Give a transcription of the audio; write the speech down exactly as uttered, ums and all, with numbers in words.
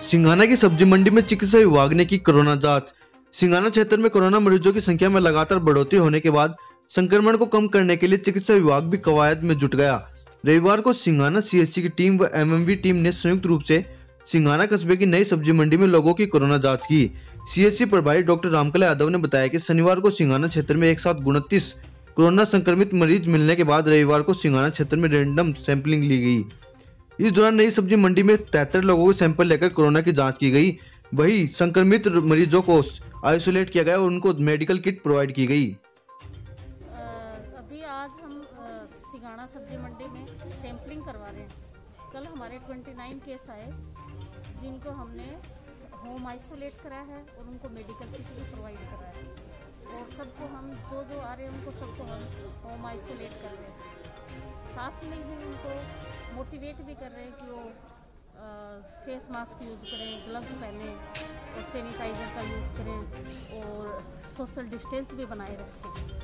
सिंघाना की सब्जी मंडी में चिकित्सा विभाग ने की कोरोना जांच। सिंघाना क्षेत्र में कोरोना मरीजों की संख्या में लगातार बढ़ोतरी होने के बाद संक्रमण को कम करने के लिए चिकित्सा विभाग भी कवायद में जुट गया। रविवार को सिंघाना सीएचसी की टीम व एमएमवी टीम ने संयुक्त रूप से सिंघाना कस्बे की नई सब्जी मंडी में लोगों की कोरोना जांच की। सीएचसी प्रभारी डॉक्टर रामकला यादव ने बताया कि शनिवार को सिंघाना क्षेत्र में एक साथ उनतीस कोरोना संक्रमित मरीज मिलने के बाद रविवार को सिंघाना क्षेत्र में रैंडम सैंपलिंग ली गई। इस दौरान नई सब्जी मंडी में तिहत्तर लोगों के सैंपल लेकर कोरोना की जांच की गई। वहीं संक्रमित मरीजों को आइसोलेट किया गया और उनको मेडिकल किट प्रोवाइड की गई। अभी आज हम सिंघाना सब्जी मंडी में सैंपलिंग करवा रहे हैं। कल हमारे उनतीस केस आए जिनको हमने होम आइसोलेट कराया है और उनको मेडिकल किट भी प्रोवाइड कराया है और सबको हम जो जो आ रहे हैं उनको सबको हम होम आइसोलेट कर रहे हैं। साथ में ही उनको मोटिवेट भी कर रहे हैं कि वो फेस मास्क यूज़ करें, ग्लव्स पहने और सैनिटाइज़र का यूज़ करें और सोशल डिस्टेंस भी बनाए रखें।